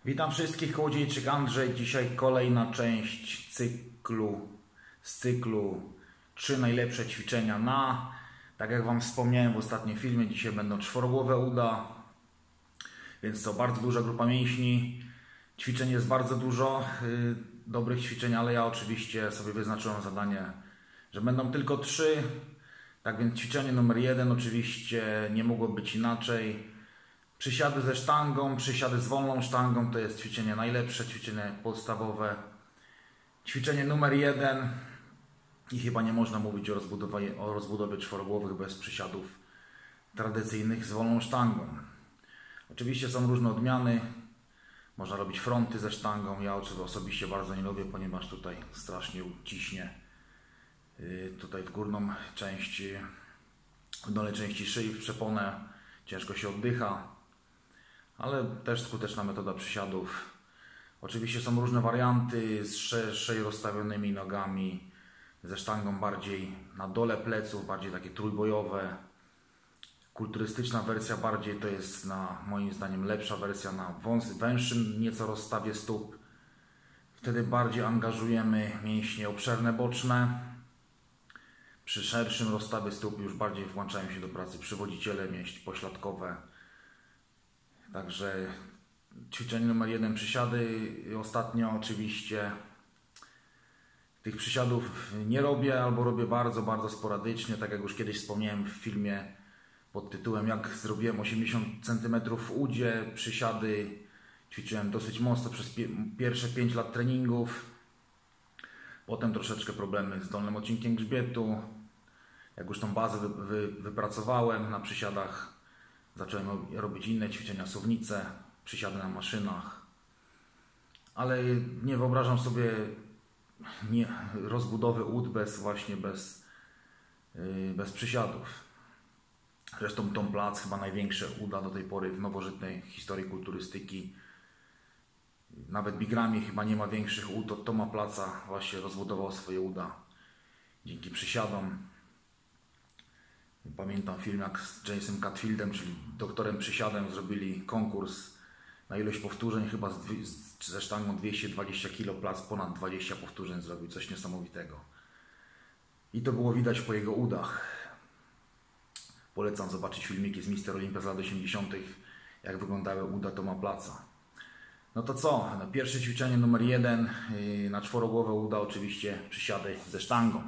Witam wszystkich, Kołodziejczyk Andrzej. Dzisiaj kolejna część z cyklu 3 najlepsze ćwiczenia tak jak Wam wspomniałem w ostatnim filmie, dzisiaj będą czworogłowe uda, więc to bardzo duża grupa mięśni. Ćwiczeń jest bardzo dużo, dobrych ćwiczeń, ale ja oczywiście sobie wyznaczyłem zadanie, że będą tylko 3. Tak więc ćwiczenie numer 1 oczywiście nie mogło być inaczej. Przysiady ze sztangą, przysiady z wolną sztangą to jest ćwiczenie najlepsze, ćwiczenie podstawowe. Ćwiczenie numer 1 i chyba nie można mówić o rozbudowie czworogłowych bez przysiadów tradycyjnych z wolną sztangą. Oczywiście są różne odmiany, można robić fronty ze sztangą, ja osobiście bardzo nie lubię, ponieważ tutaj strasznie ciśnie tutaj w górną część, w dolnej części szyi, w przeponę, ciężko się oddycha. Ale też skuteczna metoda przysiadów. Oczywiście są różne warianty z szerzej rozstawionymi nogami, ze sztangą bardziej na dole pleców, bardziej takie trójbojowe. Kulturystyczna wersja bardziej to jest moim zdaniem lepsza wersja na węższym nieco rozstawie stóp. Wtedy bardziej angażujemy mięśnie obszerne boczne. Przy szerszym rozstawie stóp już bardziej włączają się do pracy przywodziciele, mięśnie pośladkowe. Także ćwiczenie numer 1 przysiady. Ostatnio oczywiście tych przysiadów nie robię albo robię bardzo sporadycznie, tak jak już kiedyś wspomniałem w filmie pod tytułem jak zrobiłem 80 cm w udzie. Przysiady ćwiczyłem dosyć mocno przez pierwsze 5 lat treningów. Potem troszeczkę problemy z dolnym odcinkiem grzbietu. Jak już tą bazę wypracowałem na przysiadach, zacząłem robić inne ćwiczenia, suwnice, przysiady na maszynach. Ale nie wyobrażam sobie rozbudowy ud bez przysiadów. Zresztą Tom Platz, chyba największe uda do tej pory w nowożytnej historii kulturystyki. Nawet Big Ramy chyba nie ma większych ud od Toma Platza. Właśnie rozbudował swoje uda dzięki przysiadom. Pamiętam film, jak z Jamesem Catfieldem, czyli doktorem przysiadem, zrobili konkurs na ilość powtórzeń, chyba ze sztangą 220 kg, Platz ponad 20 powtórzeń zrobił, coś niesamowitego. I to było widać po jego udach. Polecam zobaczyć filmiki z Mister Olympia z lat 80., jak wyglądały uda Toma Platza. No to co? Pierwsze ćwiczenie numer 1 na czworogłowe uda, oczywiście przysiady ze sztangą.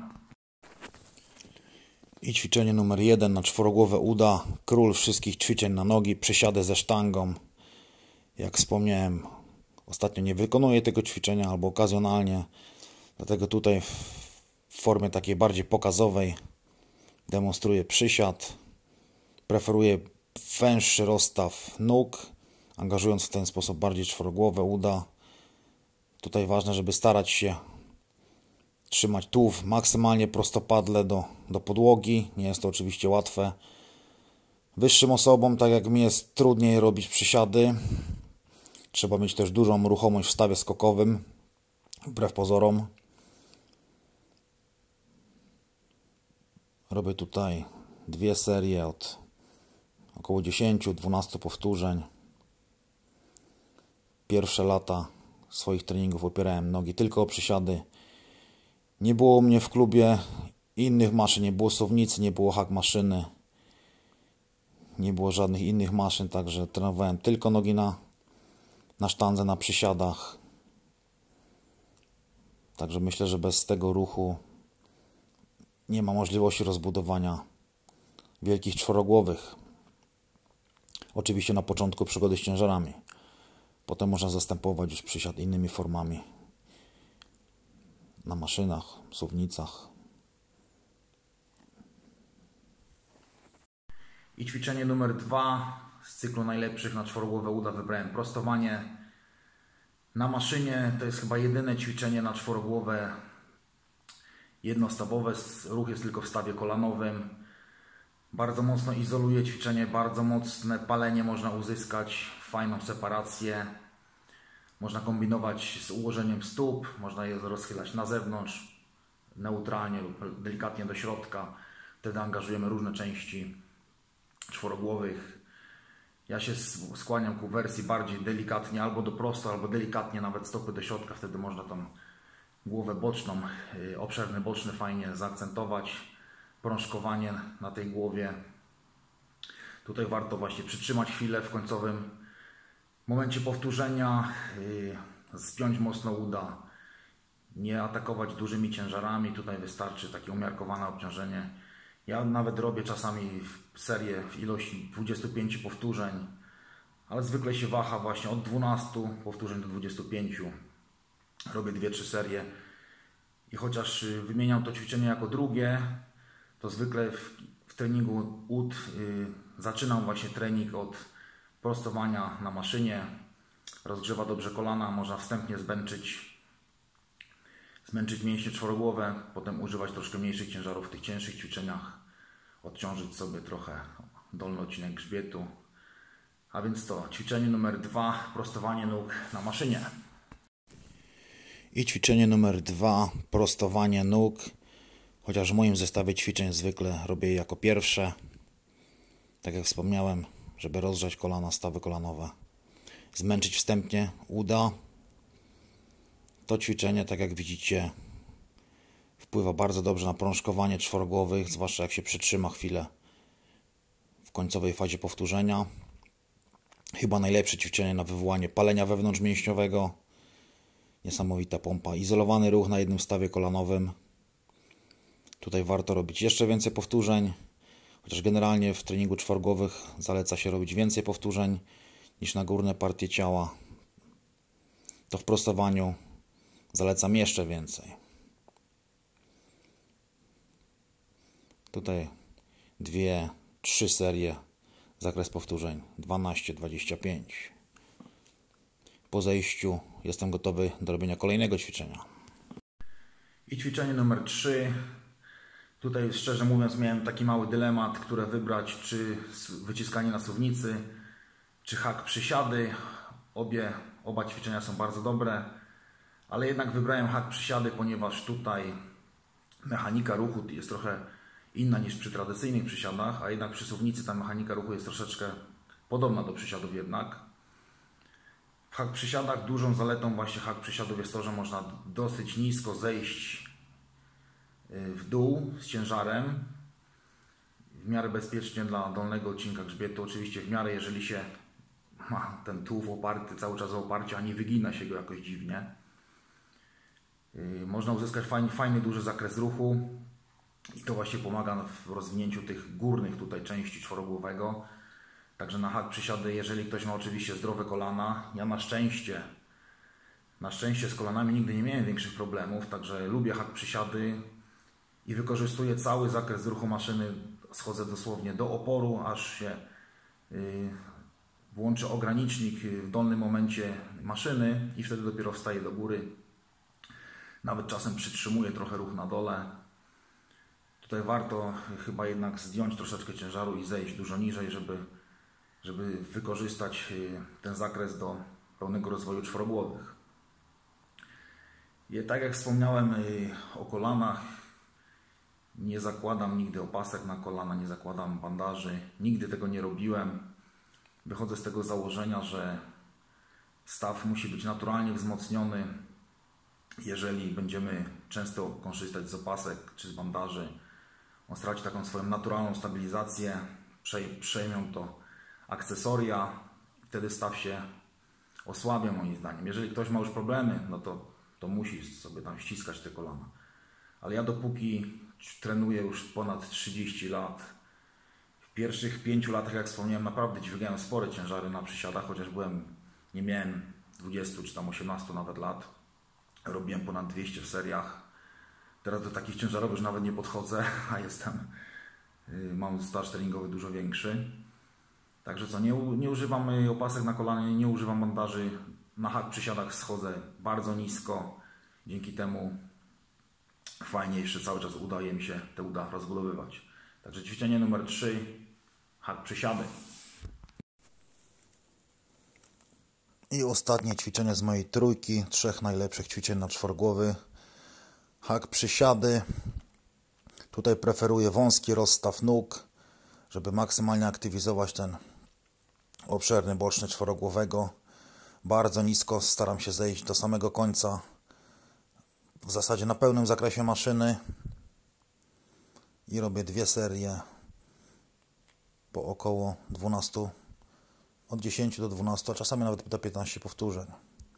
I ćwiczenie numer 1 na czworogłowe uda, król wszystkich ćwiczeń na nogi, przysiady ze sztangą. Jak wspomniałem, ostatnio nie wykonuję tego ćwiczenia albo okazjonalnie, dlatego tutaj w formie takiej bardziej pokazowej demonstruję przysiad. Preferuję węższy rozstaw nóg, angażując w ten sposób bardziej czworogłowe uda. Tutaj ważne, żeby starać się trzymać tułów maksymalnie prostopadle do podłogi. Nie jest to oczywiście łatwe. Wyższym osobom, tak jak mi, jest trudniej robić przysiady. Trzeba mieć też dużą ruchomość w stawie skokowym, wbrew pozorom. Robię tutaj 2 serie od około 10-12 powtórzeń. Pierwsze lata swoich treningów opierałem nogi tylko o przysiady. Nie było u mnie w klubie innych maszyn, nie było suwnicy, nie było hack maszyny, nie było żadnych innych maszyn, także trenowałem tylko nogi na sztandze, na przysiadach. Także myślę, że bez tego ruchu nie ma możliwości rozbudowania wielkich czworogłowych. Oczywiście na początku przygody z ciężarami. Potem można zastępować już przysiad innymi formami. Na maszynach, suwnicach. I ćwiczenie numer 2 z cyklu najlepszych na czworogłowe uda wybrałem prostowanie na maszynie. To jest chyba jedyne ćwiczenie na czworogłowe jednostawowe. Ruch jest tylko w stawie kolanowym. Bardzo mocno izoluje ćwiczenie, bardzo mocne palenie można uzyskać, fajną separację. Można kombinować z ułożeniem stóp, można je rozchylać na zewnątrz, neutralnie lub delikatnie do środka. Wtedy angażujemy różne części czworogłowych. Ja się skłaniam ku wersji bardziej delikatnie, albo do prosto, albo delikatnie nawet stopy do środka. Wtedy można tam głowę boczną, obszerny boczny fajnie zaakcentować. Prążkowanie na tej głowie. Tutaj warto właśnie przytrzymać chwilę w końcowym momencie powtórzenia, spiąć mocno uda, nie atakować dużymi ciężarami. Tutaj wystarczy takie umiarkowane obciążenie. Ja nawet robię czasami serię w ilości 25 powtórzeń, ale zwykle się waha właśnie od 12 powtórzeń do 25. Robię 2-3 serie i chociaż wymieniam to ćwiczenie jako drugie, to zwykle w treningu ud zaczynam właśnie trening od prostowania na maszynie. Rozgrzewa dobrze kolana, można wstępnie zmęczyć mięśnie czworogłowe, potem używać troszkę mniejszych ciężarów w tych cięższych ćwiczeniach, odciążyć sobie trochę dolny odcinek grzbietu. A więc to ćwiczenie numer 2, prostowanie nóg na maszynie. I ćwiczenie numer 2, prostowanie nóg. Chociaż w moim zestawie ćwiczeń zwykle robię je jako pierwsze. Tak jak wspomniałem, żeby rozgrzać kolana, stawy kolanowe. Zmęczyć wstępnie uda. To ćwiczenie, tak jak widzicie, wpływa bardzo dobrze na prążkowanie czworogłowych, zwłaszcza jak się przytrzyma chwilę w końcowej fazie powtórzenia. Chyba najlepsze ćwiczenie na wywołanie palenia wewnątrzmięśniowego. Niesamowita pompa. Izolowany ruch na jednym stawie kolanowym. Tutaj warto robić jeszcze więcej powtórzeń, chociaż generalnie w treningu czworogłowych zaleca się robić więcej powtórzeń niż na górne partie ciała. To w prostowaniu zalecam jeszcze więcej. Tutaj 2-3 serie, zakres powtórzeń 12-25. Po zejściu jestem gotowy do robienia kolejnego ćwiczenia. I ćwiczenie numer 3. Tutaj szczerze mówiąc miałem taki mały dylemat, które wybrać, czy wyciskanie na suwnicy, czy hak przysiady. Oba ćwiczenia są bardzo dobre, ale jednak wybrałem hak przysiady, ponieważ tutaj mechanika ruchu jest trochę inna niż przy tradycyjnych przysiadach, a jednak przy suwnicy ta mechanika ruchu jest troszeczkę podobna do przysiadów jednak. W hak przysiadach dużą zaletą właśnie hak przysiadów jest to, że można dosyć nisko zejść w dół z ciężarem, w miarę bezpiecznie dla dolnego odcinka grzbietu, oczywiście w miarę, jeżeli się ma ten tułów oparty cały czas o oparcie, a nie wygina się go jakoś dziwnie. Można uzyskać fajny duży zakres ruchu i to właśnie pomaga w rozwinięciu tych górnych tutaj części czworogłowego. Także na hak przysiady, jeżeli ktoś ma oczywiście zdrowe kolana, ja na szczęście z kolanami nigdy nie miałem większych problemów, także lubię hak przysiady i wykorzystuję cały zakres ruchu maszyny. Schodzę dosłownie do oporu, aż się włączy ogranicznik w dolnym momencie maszyny i wtedy dopiero wstaję do góry. Nawet czasem przytrzymuję trochę ruch na dole. Tutaj warto chyba jednak zdjąć troszeczkę ciężaru i zejść dużo niżej, żeby wykorzystać ten zakres do pełnego rozwoju czworogłowych. I tak jak wspomniałem o kolanach, nie zakładam nigdy opasek na kolana, nie zakładam bandaży, nigdy tego nie robiłem. Wychodzę z tego założenia, że staw musi być naturalnie wzmocniony. Jeżeli będziemy często korzystać z opasek czy z bandaży, on straci taką swoją naturalną stabilizację, przejmą to akcesoria, wtedy staw się osłabia moim zdaniem. Jeżeli ktoś ma już problemy, no to musi sobie tam ściskać te kolana. Ale ja dopóki trenuję już ponad 30 lat, w pierwszych 5 latach, jak wspomniałem, naprawdę dźwigałem spore ciężary na przysiadach, chociaż nie miałem 20 czy tam 18 nawet lat. Robiłem ponad 200 w seriach. Teraz do takich ciężarów już nawet nie podchodzę, a mam staż treningowy dużo większy. Także co, nie używam opasek na kolanie, nie używam bandaży. Na hak przysiadach schodzę bardzo nisko. Dzięki temu fajnie jeszcze cały czas udaje mi się te uda rozbudowywać. Także ćwiczenie numer 3, hak przysiady. I ostatnie ćwiczenie z mojej trójki, 3 najlepszych ćwiczeń na czworogłowy. Hak przysiady. Tutaj preferuję wąski rozstaw nóg, żeby maksymalnie aktywizować ten obszerny, boczny, czworogłowego. Bardzo nisko, staram się zejść do samego końca. W zasadzie na pełnym zakresie maszyny. I robię 2 serie po około 12, od 10 do 12, a czasami nawet do 15 powtórzeń.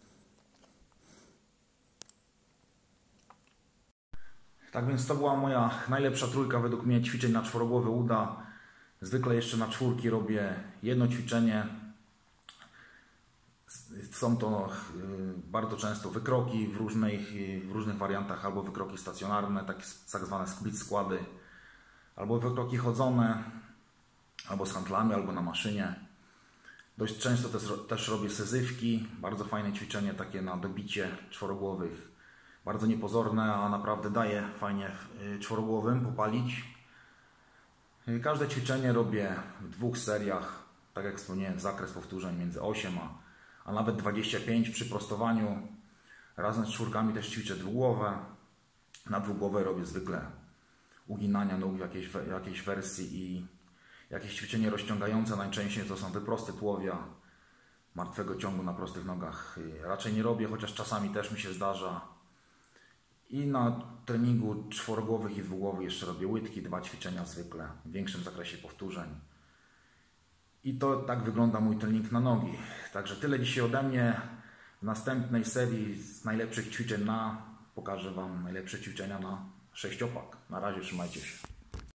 Tak więc to była moja najlepsza trójka według mnie ćwiczeń na czworogłowy uda. Zwykle jeszcze na czwórki robię jedno ćwiczenie. Są to bardzo często wykroki w różnych wariantach, albo wykroki stacjonarne, tak zwane split składy, albo wykroki chodzone, albo z handlami, albo na maszynie. Dość często też robię syzyfki, bardzo fajne ćwiczenie takie na dobicie czworogłowych. Bardzo niepozorne, a naprawdę daje fajnie czworogłowym popalić. Każde ćwiczenie robię w 2 seriach, tak jak wspomniałem, zakres powtórzeń między 8 a nawet 25 przy prostowaniu. Razem z czwórkami też ćwiczę dwugłowe. Na dwugłowe robię zwykle uginania nóg w jakiejś wersji i jakieś ćwiczenie rozciągające. Najczęściej to są wyprosty tułowia, martwego ciągu na prostych nogach. Raczej nie robię, chociaż czasami też mi się zdarza. I na treningu czworogłowych i dwugłowych jeszcze robię łydki, 2 ćwiczenia zwykle w większym zakresie powtórzeń. I to tak wygląda mój trening na nogi. Także tyle dzisiaj ode mnie. W następnej serii z najlepszych ćwiczeń pokażę Wam najlepsze ćwiczenia na sześciopak. Na razie, trzymajcie się.